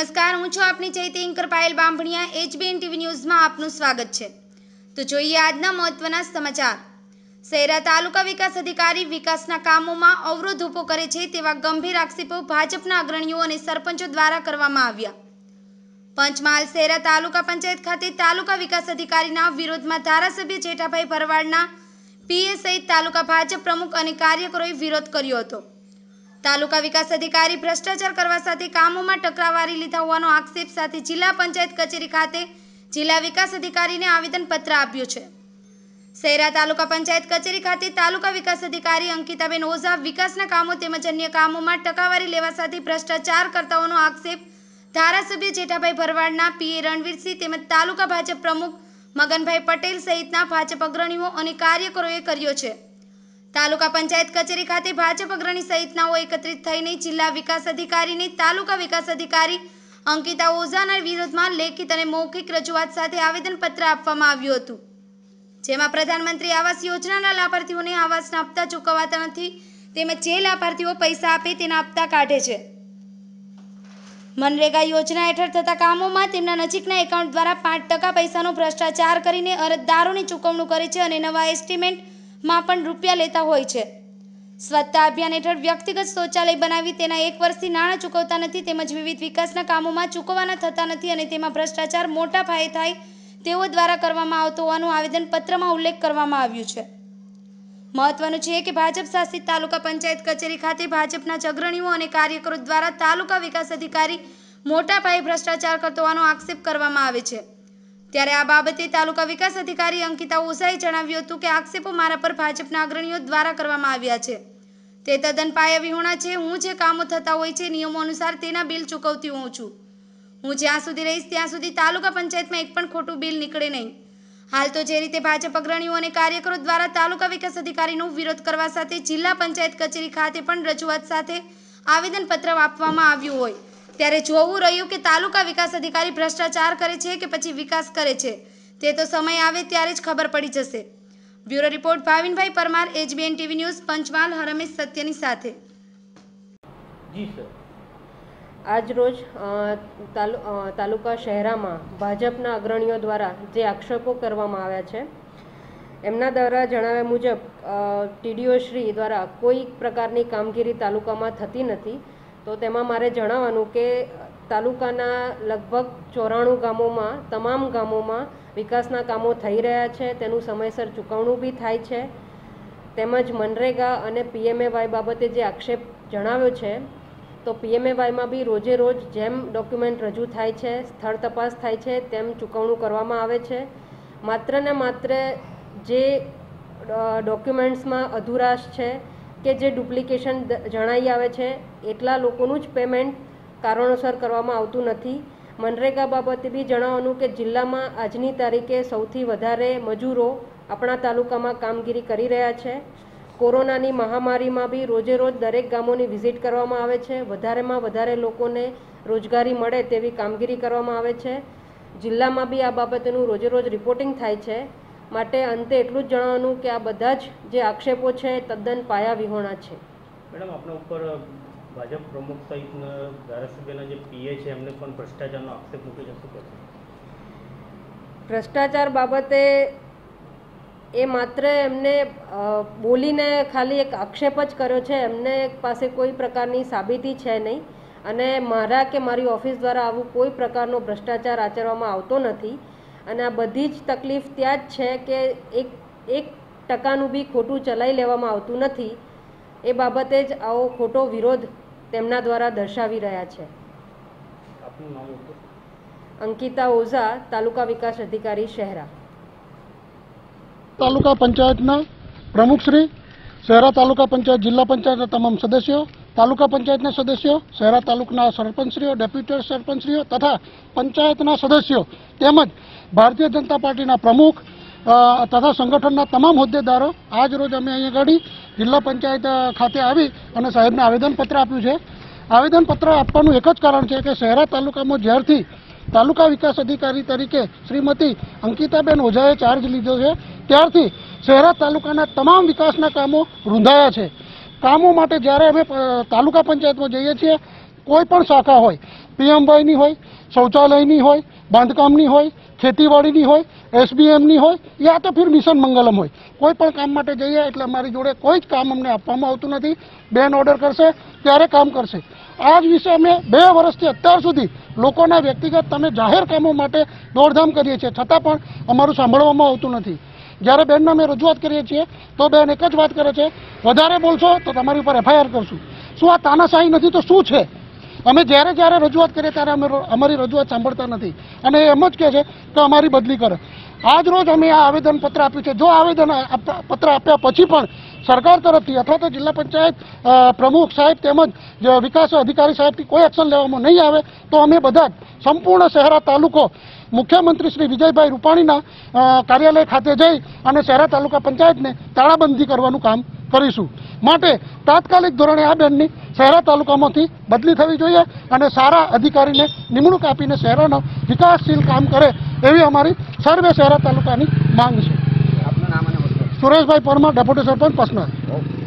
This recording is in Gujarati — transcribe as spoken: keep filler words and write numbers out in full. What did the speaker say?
નમસ્કાર, હું છું આપની ચૈતી anchor Payal Bambhaniya. HBN TV ન્યૂઝમાં આપનું સ્વાગત છે। તો જોઈએ આજના મહત્વના સમાચાર। શહેરા તાલુકા વિકાસ અધિકારી વિકાસના કામોમાં અવરોધ ઊભો કરે છે તેવા ગંભીર આક્ષેપો ભાજપના અગ્રણીઓ અને સરપંચો દ્વારા કરવામાં આવ્યા। પંચમહાલ શહેરા તાલુકા પંચાયત ખાતે તાલુકા વિકાસ અધિકારીના વિરોધમાં ધારાસભ્ય જેઠાભાઈ ભરવાડના પીએ સહિત તાલુકા ભાજપ પ્રમુખ અને કાર્યકરોએ વિરોધ કર્યો હતો। તાલુકા વિકાસ અધિકારી ભ્રષ્ટાચાર કરવા સાથે કામોમાં ટકરાવારી લીધા હોવાનો આક્ષેપ સાથે જિલ્લા પંચાયત કચેરી ખાતે જિલ્લા વિકાસ અધિકારીને આવેદનપત્ર આપ્યું છે। શહેરા તાલુકા પંચાયત કચેરી ખાતે તાલુકા વિકાસ અધિકારી અંકિતાબેન ઓઝા વિકાસના કામો તેમજ અન્ય કામોમાં ટકાવારી લેવા સાથે ભ્રષ્ટાચાર કરતા હોવાનો આક્ષેપ ધારાસભ્ય જેઠાભાઈ ભરવાડના પીએ રણવીરસિંહ તેમજ તાલુકા ભાજપ પ્રમુખ મગનભાઈ પટેલ સહિતના ભાજપ અગ્રણીઓ અને કાર્યકરોએ કર્યો છે। તાલુકા પંચાયત કચેરી ખાતે ભાજપ અગ્રણી સહિતનાઓ એકત્રિત થઈને જિલ્લા વિકાસ અધિકારીને તાલુકા વિકાસ અધિકારી અંકિતા ઓઝાના વિરોધમાં લેખિત અને મૌખિક રજૂઆત સાથે આવેદનપત્ર આપવામાં આવ્યું હતું, જેમાં પ્રધાનમંત્રી આવાસ યોજનાના લાભાર્થીઓને આવાસના હપ્તા ચૂકવાતા નથી તેમજ જે લાભાર્થીઓ પૈસા આપે તેના હપ્તા કાઢે છે। મનરેગા યોજના હેઠળ થતા કામોમાં તેમના નજીકના એકાઉન્ટ દ્વારા પાંચ ટકા પૈસાનો ભ્રષ્ટાચાર કરીને અરજદારોને ચૂકવણું કરે છે અને નવા એસ્ટિમેટ માં પણ રૂપિયા લેતા હોય છે। સ્વચ્છતા અભિયાન હેઠળ વ્યક્તિગત શૌચાલય બનાવી તેના એક વર્ષથી નાણાં ચૂકવતા નથી તેમજ વિવિધ વિકાસના કામોમાં ચૂકવવાના થતા નથી અને તેમાં ભ્રષ્ટાચાર મોટા પાયે થાય તેઓ દ્વારા કરવામાં આવતો હોવાનું આવેદનપત્રમાં ઉલ્લેખ કરવામાં આવ્યું છે। મહત્વનું છે કે ભાજપ શાસિત તાલુકા પંચાયત કચેરી ખાતે ભાજપના અગ્રણીઓ અને કાર્યકરો દ્વારા તાલુકા વિકાસ અધિકારી મોટા પાયે ભ્રષ્ટાચાર કરતો હોવાનો આક્ષેપ કરવામાં આવે છે। ત્યારે આ બાબતે તાલુકા વિકાસ અધિકારી અંકિતા ઓઝાએ જણાવ્યું હતું કે આક્ષેપો મારા પર ભાજપના અગ્રણીઓ દ્વારા કરવામાં આવ્યા છે તે તદ્દન પાયાવિહોણા છે। હું જે કામો થતા હોય છે નિયમો અનુસાર તેના બિલ ચૂકવતી હોઉં છું। હું જ્યાં સુધી રહીશ ત્યાં સુધી તાલુકા પંચાયતમાં એક પણ ખોટું બિલ નીકળે નહીં। હાલ તો જે રીતે ભાજપ અગ્રણીઓ અને કાર્યકરો દ્વારા તાલુકા વિકાસ અધિકારીનો વિરોધ કરવા સાથે જિલ્લા પંચાયત કચેરી ખાતે પણ રજૂઆત સાથે આવેદનપત્ર આપવામાં આવ્યું હોય ત્યારે જોવું રહ્યું કે તાલુકા વિકાસ અધિકારી ભ્રષ્ટાચાર કરે છે કે પછી વિકાસ કરે છે તે તો સમય આવે ત્યારે જ ખબર પડી જશે। Bureau report Bhavinbhai Parmar, HBN TV news, Panchmahal. હરમેશ સત્યની સાથે। જી સર, આજ રોજ તાલુકા શહેરામાં ભાજપના અગ્રણીઓ દ્વારા જે આક્ષેપો કરવામાં આવ્યા છે એમના દ્વારા જણાવ્યા મુજબ ટીડીઓ શ્રી દ્વારા કોઈ પ્રકારની કામગીરી તાલુકામાં થતી નથી। તો તેમાં મારે જણાવવાનું કે તાલુકાના લગભગ ચોરાણું ગામોમાં તમામ ગામોમાં વિકાસના કામો થઈ રહ્યા છે, તેનું સમયસર ચૂકવણું બી થાય છે। તેમજ મનરેગા અને પીએમએવાય બાબતે જે આક્ષેપ જણાવ્યો છે તો પીએમએવાયમાં બી રોજે રોજ જેમ ડોક્યુમેન્ટ રજૂ થાય છે, સ્થળ તપાસ થાય છે તેમ ચૂકવણું કરવામાં આવે છે। માત્ર ને માત્ર જે ડોક્યુમેન્ટ્સમાં અધુરાશ છે કે જે ડુપ્લિકેશન જણાઈ આવે છે એટલા લોકોનું જ પેમેન્ટ કારણોસર કરવામાં આવતું નથી। મનરેગા બાબતે બી જણાવવાનું કે જિલ્લામાં આજની તારીખે સૌથી વધારે મજૂરો આપણા તાલુકામાં કામગીરી કરી રહ્યા છે। કોરોનાની મહામારીમાં બી રોજે રોજ દરેક ગામોની વિઝિટ કરવામાં આવે છે, વધારેમાં વધારે લોકોને રોજગારી મળે તેવી કામગીરી કરવામાં આવે છે। જિલ્લામાં બી આ બાબતેનું રોજે રોજ રિપોર્ટિંગ થાય છે। માટે અંતે એટલું જ જણાવવાનું કે આ બધા જ જે આક્ષેપો છે તદ્દન પાયાવિહોણા છે। મેડમ, આપણા ઉપર ભાજપ પ્રમુખ સહિતના ધારાસભ્યના જે પીએ છે એમને પણ ભ્રષ્ટાચારનો આક્ષેપ મૂકી જશે? ભ્રષ્ટાચાર બાબતે એ માત્ર એમને બોલીને ખાલી એક આક્ષેપ જ કર્યો છે, એમને પાસે કોઈ પ્રકારની સાબિતી છે નહીં અને મારા કે મારી ઓફિસ દ્વારા આવું કોઈ પ્રકારનો ભ્રષ્ટાચાર આચરવામાં આવતો નથી। અને આ બધી જ તકલીફ ત્યાં જ છે કે એક એક ટકાનું બી ખોટું ચલાવી લેવામાં આવતું નથી। એ બાબતે જ આવો ખોટો વિરોધ તેમના દ્વારા દર્શાવી રહ્યા છે। આપનું નામ? અંકિતા ઓઝા, તાલુકા વિકાસ અધિકારી શહેરા। તાલુકા પંચાયતના પ્રમુખશ્રી, શહેરા તાલુકા પંચાયત, જિલ્લા પંચાયતના તમામ સદસ્યો, તાલુકા પંચાયતના સદસ્યો, શહેરા તાલુકાના સરપંચશ્રીઓ, ડેપ્યુટી સરપંચશ્રીઓ તથા પંચાયતના સદસ્યો તેમજ ભારતીય જનતા પાર્ટીના પ્રમુખ તથા સંગઠનના તમામ હોદ્દેદારો આજ રોજ અમે અહીંયા આગળ જિલ્લા પંચાયત ખાતે આવી અને સાહેબને આવેદનપત્ર આપ્યું છે। આવેદનપત્ર આપવાનું એક જ કારણ છે કે શહેરા તાલુકામાં જ્યારથી તાલુકા વિકાસ અધિકારી તરીકે શ્રીમતી અંકિતાબેન ઓઝાએ ચાર્જ લીધો છે ત્યારથી શહેરા તાલુકાના તમામ વિકાસના કામો રૂંધાયા છે। કામો માટે જ્યારે અમે તાલુકા પંચાયતમાં જઈએ છીએ, કોઈ પણ શાખા હોય પીએમવાયની હોય, શૌચાલયની હોય, બાંધકામની હોય, ખેતીવાડીની હોય, એસબીએમની હોય, યા તો ફિર મિશન મંગલમ હોય. કોઈ પણ કામ માટે જઈએ એટલે અમારી જોડે કોઈ જ કામ અમને આપવામાં આવતું નથી. બેન ઓર્ડર કરશે ત્યારે કામ કરશે. આ જ વિશે અમે બે વર્ષથી અત્યાર સુધી લોકોના વ્યક્તિગત તમે જાહેર કામો માટે દોડધામ કરીએ છીએ, છતાં પણ અમારું સાંભળવામાં આવતું નથી. જ્યારે બેનને અમે રજૂઆત કરીએ છીએ તો બેન એક જ વાત કરે છે, વધારે બોલશો તો તમારી ઉપર એફઆઈઆર કરશું. શું આ તાનાશાહી નથી તો શું છે? અમે જ્યારે જ્યારે રજૂઆત કરીએ ત્યારે અમે અમારી રજૂઆત સાંભળતા નથી અને એમ જ કહે છે કે અમારી બદલી કરે. આજ રોજ અમે આ આવેદનપત્ર આપ્યું છે. જો આવેદન પત્ર આપ્યા પછી પણ સરકાર તરફથી અથવા તો જિલ્લા પંચાયત પ્રમુખ સાહેબ તેમજ વિકાસ અધિકારી સાહેબથી કોઈ એક્શન લેવામાં નહીં આવે તો અમે બધા જ સંપૂર્ણ શહેરા તાલુકો મુખ્યમંત્રી શ્રી વિજયભાઈ રૂપાણીના કાર્યાલય ખાતે જઈ અને શહેરા તાલુકા પંચાયતને તાળાબંધી કરવાનું કામ કરીશું. માટે તાત્કાલિક ધોરણે આ બેનની શહેરા તાલુકામાંથી બદલી થવી જોઈએ અને સારા અધિકારીને નિમણૂક આપીને શહેરોનો વિકાસશીલ કામ કરે એવી અમારી સર્વે શહેરા તાલુકાની માંગ છે. સુરેશભાઈ પરમાર, ડેપ્યુટી સરપંચ, પસનાર.